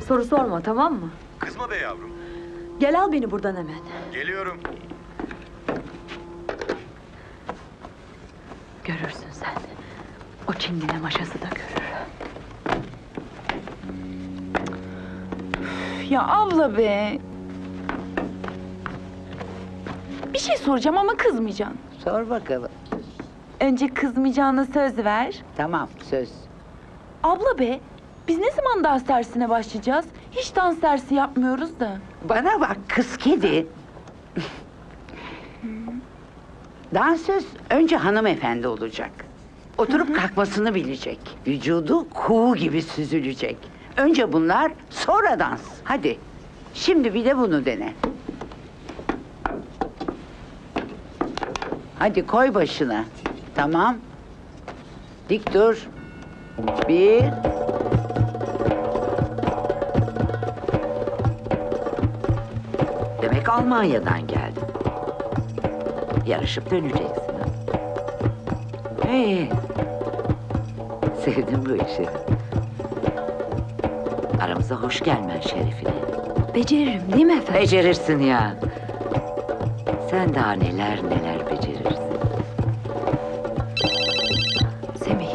Soru sorma, tamam mı? Kızma be yavrum. Gel al beni buradan hemen. Geliyorum. Görürsün sen. O çingene maşası da görür. Ya abla be. Bir şey soracağım ama kızmayacaksın. Sor bakalım. Önce kızmayacağına söz ver. Tamam, söz. Abla be, biz ne zaman dans dersine başlayacağız? Hiç dans dersi yapmıyoruz da. Bana bak kız kedi. Dansöz önce hanımefendi olacak. Oturup kalkmasını bilecek. Vücudu kuğu gibi süzülecek. Önce bunlar, sonra dans. Hadi, şimdi bir de bunu dene. Hadi koy başına. Tamam. Dik dur. Bir. Demek Almanya'dan geldin. Yarışıp döneceksin. İyi. Sevdim bu işi. Aramıza hoş gelmen şerefine. Beceririm değil mi efendim? Becerirsin ya. Sen daha neler neler becerirsin. Semih.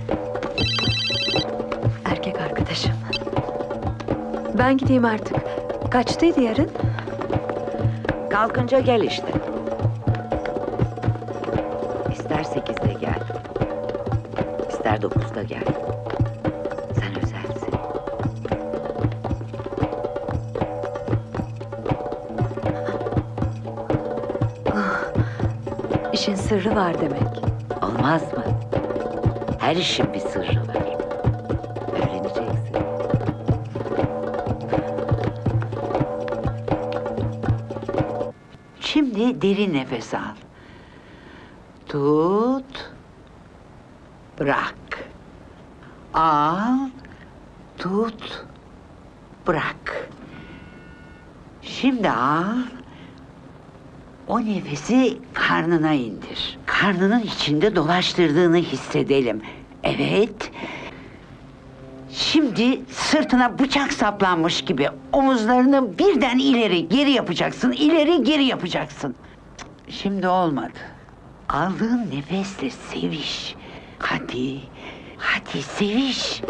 Erkek arkadaşım. Ben gideyim artık. Kaçtaydı yarın? Kalkınca gel işte. İster 8'de gel. İster 9'da gel. Sen özelsin. İşin sırrı var demek. Olmaz mı? Her işin bir sırrı var. Öğreneceksin. Şimdi derin nefes al. Tut. Bırak. Al. Tut. Bırak. Şimdi al. O nefesi karnına indir. Karnının içinde dolaştırdığını hissedelim. Evet. Şimdi sırtına bıçak saplanmış gibi omuzlarını birden ileri geri yapacaksın. İleri geri yapacaksın. Şimdi olmadı. Aldığın nefesle seviş. Hadi. Hadi seviş.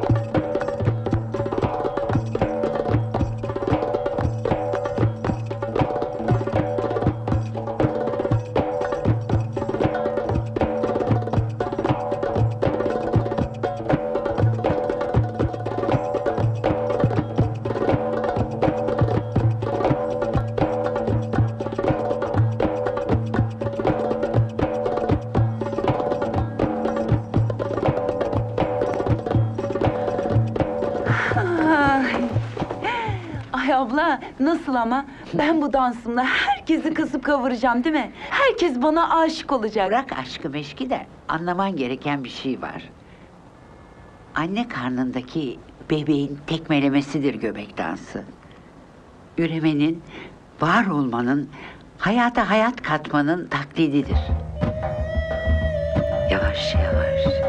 Ay abla, nasıl ama? Ben bu dansımla herkesi kasıp kavuracağım değil mi? Herkes bana aşık olacak. Bırak aşkı meşki de anlaman gereken bir şey var. Anne karnındaki bebeğin tekmelemesidir göbek dansı. Üremenin, var olmanın, hayata hayat katmanın taklididir. Yavaş yavaş.